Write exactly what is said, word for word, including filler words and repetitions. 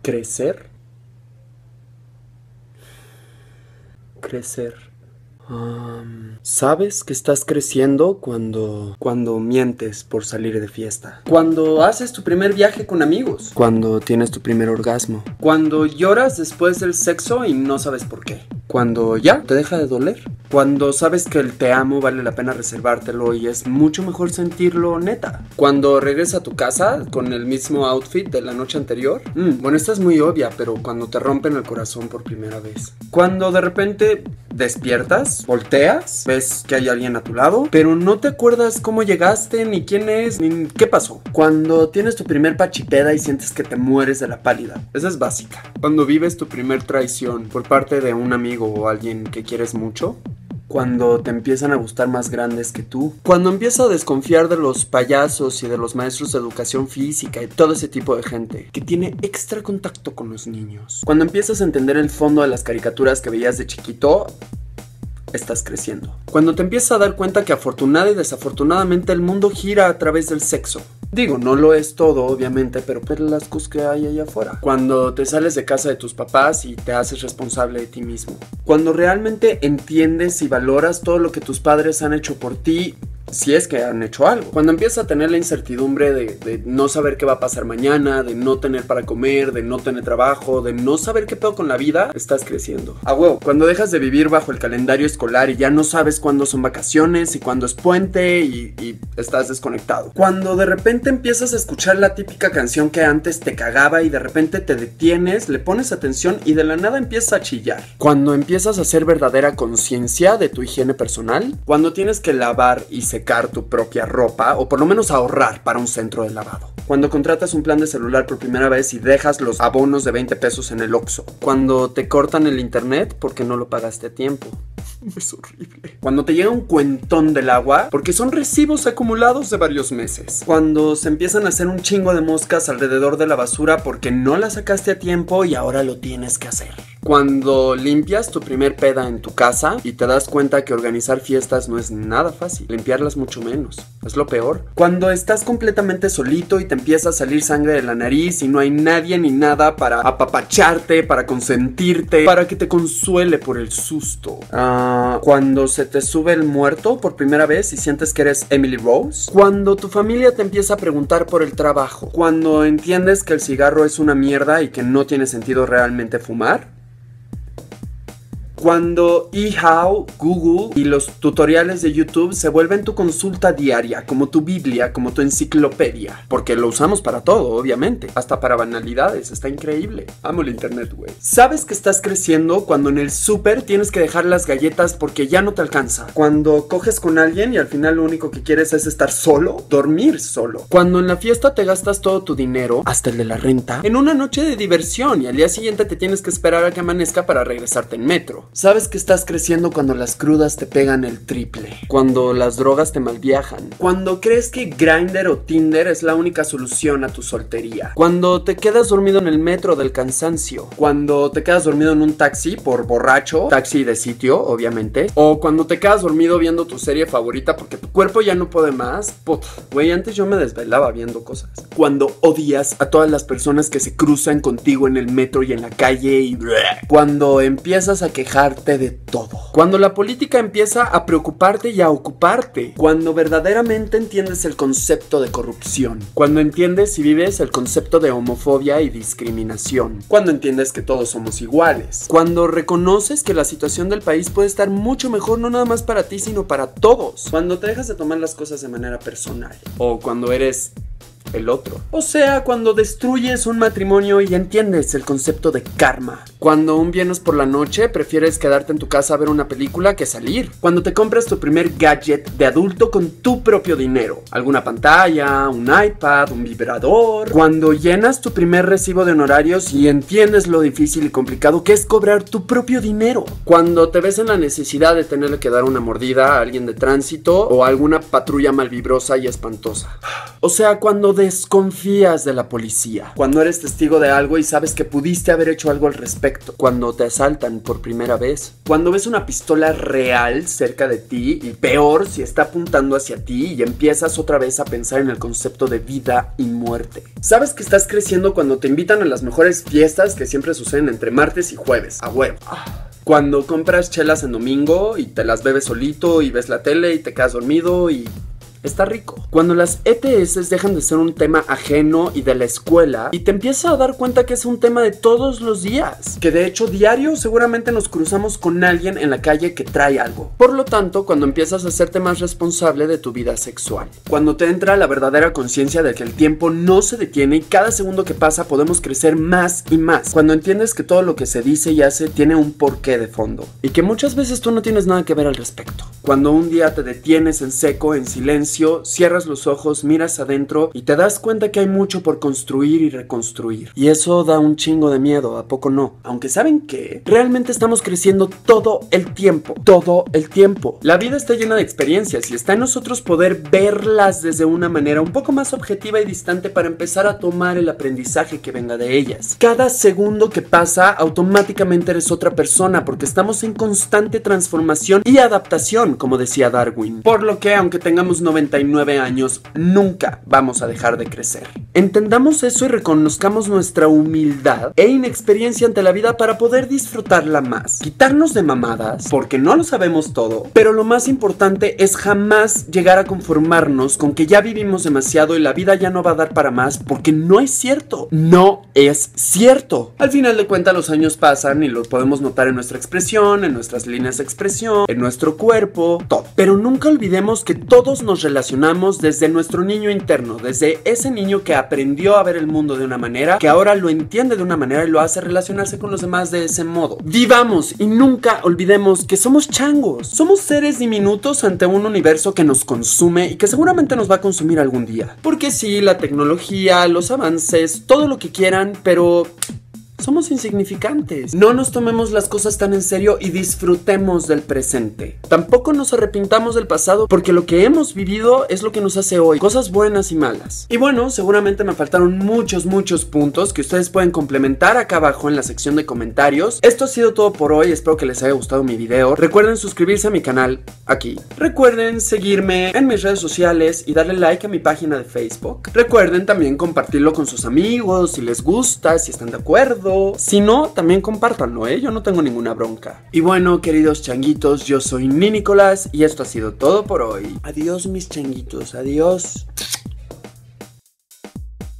¿Crecer? Crecer. Um, ¿Sabes que estás creciendo cuando, cuando mientes por salir de fiesta? Cuando haces tu primer viaje con amigos. Cuando tienes tu primer orgasmo. Cuando lloras después del sexo y no sabes por qué. Cuando ya te deja de doler. Cuando sabes que el te amo vale la pena reservártelo y es mucho mejor sentirlo neta. Cuando regresas a tu casa con el mismo outfit de la noche anterior. Mm, bueno, esta es muy obvia, pero cuando te rompen el corazón por primera vez. Cuando de repente despiertas, volteas, ves que hay alguien a tu lado, pero no te acuerdas cómo llegaste, ni quién es, ni qué pasó. Cuando tienes tu primer pachipeda y sientes que te mueres de la pálida. Esa es básica. Cuando vives tu primer traición por parte de un amigo o alguien que quieres mucho. Cuando te empiezan a gustar más grandes que tú. Cuando empiezas a desconfiar de los payasos y de los maestros de educación física y todo ese tipo de gente que tiene extra contacto con los niños. Cuando empiezas a entender el fondo de las caricaturas que veías de chiquito, estás creciendo. Cuando te empiezas a dar cuenta que afortunada y desafortunadamente el mundo gira a través del sexo. Digo, no lo es todo, obviamente, pero por las cosas que hay allá afuera. Cuando te sales de casa de tus papás y te haces responsable de ti mismo. Cuando realmente entiendes y valoras todo lo que tus padres han hecho por ti, si es que han hecho algo. Cuando empiezas a tener la incertidumbre de, de no saber qué va a pasar mañana, de no tener para comer, de no tener trabajo, de no saber qué pedo con la vida, estás creciendo. A huevo. Cuando dejas de vivir bajo el calendario escolar y ya no sabes cuándo son vacaciones y cuándo es puente y, y estás desconectado. Cuando de repente empiezas a escuchar la típica canción que antes te cagaba y de repente te detienes, le pones atención y de la nada empiezas a chillar. Cuando empiezas a hacer verdadera conciencia de tu higiene personal. Cuando tienes que lavar y secar tu propia ropa o por lo menos ahorrar para un centro de lavado. Cuando contratas un plan de celular por primera vez y dejas los abonos de veinte pesos en el Oxxo. Cuando te cortan el internet porque no lo pagaste a tiempo. Es horrible. Cuando te llega un cuentón del agua porque son recibos acumulados de varios meses. Cuando se empiezan a hacer un chingo de moscas alrededor de la basura porque no la sacaste a tiempo y ahora lo tienes que hacer. Cuando limpias tu primer peda en tu casa y te das cuenta que organizar fiestas no es nada fácil, limpiarlas mucho menos, es lo peor. Cuando estás completamente solito y te empieza a salir sangre de la nariz y no hay nadie ni nada para apapacharte, para consentirte, para que te consuele por el susto. Uh, cuando se te sube el muerto por primera vez y sientes que eres Emily Rose. Cuando tu familia te empieza a preguntar por el trabajo. Cuando entiendes que el cigarro es una mierda y que no tiene sentido realmente fumar. Cuando eHow, Google y los tutoriales de YouTube se vuelven tu consulta diaria, como tu Biblia, como tu enciclopedia. Porque lo usamos para todo, obviamente. Hasta para banalidades, está increíble. Amo el internet, güey. ¿Sabes que estás creciendo cuando en el súper tienes que dejar las galletas porque ya no te alcanza? Cuando coges con alguien y al final lo único que quieres es estar solo, dormir solo. Cuando en la fiesta te gastas todo tu dinero, hasta el de la renta, en una noche de diversión y al día siguiente te tienes que esperar a que amanezca para regresarte en metro. Sabes que estás creciendo cuando las crudas te pegan el triple. Cuando las drogas te malviajan. Cuando crees que Grindr o Tinder es la única solución a tu soltería. Cuando te quedas dormido en el metro del cansancio. Cuando te quedas dormido en un taxi por borracho. Taxi de sitio, obviamente. O cuando te quedas dormido viendo tu serie favorita porque tu cuerpo ya no puede más. Puta, güey, antes yo me desvelaba viendo cosas. Cuando odias a todas las personas que se cruzan contigo en el metro y en la calle y... Cuando empiezas a quejar de todo. Cuando la política empieza a preocuparte y a ocuparte. Cuando verdaderamente entiendes el concepto de corrupción. Cuando entiendes y vives el concepto de homofobia y discriminación. Cuando entiendes que todos somos iguales. Cuando reconoces que la situación del país puede estar mucho mejor no nada más para ti sino para todos. Cuando te dejas de tomar las cosas de manera personal. O cuando eres... el otro. O sea, cuando destruyes un matrimonio y entiendes el concepto de karma. Cuando un viernes por la noche prefieres quedarte en tu casa a ver una película que salir. Cuando te compras tu primer gadget de adulto con tu propio dinero. Alguna pantalla, un iPad, un vibrador. Cuando llenas tu primer recibo de honorarios y entiendes lo difícil y complicado que es cobrar tu propio dinero. Cuando te ves en la necesidad de tenerle que dar una mordida a alguien de tránsito o a alguna patrulla malvibrosa y espantosa. O sea, cuando de desconfías de la policía. Cuando eres testigo de algo y sabes que pudiste haber hecho algo al respecto. Cuando te asaltan por primera vez. Cuando ves una pistola real cerca de ti y peor si está apuntando hacia ti y empiezas otra vez a pensar en el concepto de vida y muerte. Sabes que estás creciendo cuando te invitan a las mejores fiestas que siempre suceden entre martes y jueves. A huevo. Cuando compras chelas en domingo y te las bebes solito y ves la tele y te quedas dormido y... está rico. Cuando las E T S dejan de ser un tema ajeno y de la escuela y te empiezas a dar cuenta que es un tema de todos los días. Que de hecho diario seguramente nos cruzamos con alguien en la calle que trae algo. Por lo tanto, cuando empiezas a hacerte más responsable de tu vida sexual. Cuando te entra la verdadera conciencia de que el tiempo no se detiene y cada segundo que pasa podemos crecer más y más. Cuando entiendes que todo lo que se dice y hace tiene un porqué de fondo. Y que muchas veces tú no tienes nada que ver al respecto. Cuando un día te detienes en seco, en silencio, cierras los ojos, miras adentro y te das cuenta que hay mucho por construir y reconstruir. Y eso da un chingo de miedo, ¿a poco no? Aunque ¿saben qué? Realmente estamos creciendo todo el tiempo, todo el tiempo. La vida está llena de experiencias y está en nosotros poder verlas desde una manera un poco más objetiva y distante para empezar a tomar el aprendizaje que venga de ellas. Cada segundo que pasa, automáticamente eres otra persona porque estamos en constante transformación y adaptación, como decía Darwin. Por lo que, aunque tengamos noventa y nueve años, nunca vamos a dejar de crecer. Entendamos eso y reconozcamos nuestra humildad e inexperiencia ante la vida para poder disfrutarla más. Quitarnos de mamadas, porque no lo sabemos todo, pero lo más importante es jamás llegar a conformarnos con que ya vivimos demasiado y la vida ya no va a dar para más, porque no es cierto. No es cierto. Al final de cuentas los años pasan y lo podemos notar en nuestra expresión, en nuestras líneas de expresión, en nuestro cuerpo, todo. Pero nunca olvidemos que todos nos relacionamos desde nuestro niño interno, desde ese niño que aprendió a ver el mundo de una manera, que ahora lo entiende de una manera y lo hace relacionarse con los demás de ese modo. Vivamos y nunca olvidemos que somos changos, somos seres diminutos ante un universo que nos consume y que seguramente nos va a consumir algún día. Porque sí, la tecnología, los avances, todo lo que quieran, pero... somos insignificantes. No nos tomemos las cosas tan en serio y disfrutemos del presente. Tampoco nos arrepintamos del pasado porque lo que hemos vivido es lo que nos hace hoy. Cosas buenas y malas. Y bueno, seguramente me faltaron muchos, muchos puntos que ustedes pueden complementar acá abajo en la sección de comentarios. Esto ha sido todo por hoy. Espero que les haya gustado mi video. Recuerden suscribirse a mi canal aquí. Recuerden seguirme en mis redes sociales y darle like a mi página de Facebook. Recuerden también compartirlo con sus amigos si les gusta, si están de acuerdo. Si no, también compártanlo, ¿eh? Yo no tengo ninguna bronca. Y bueno, queridos changuitos, yo soy Ni Nicolás y esto ha sido todo por hoy. Adiós, mis changuitos, adiós.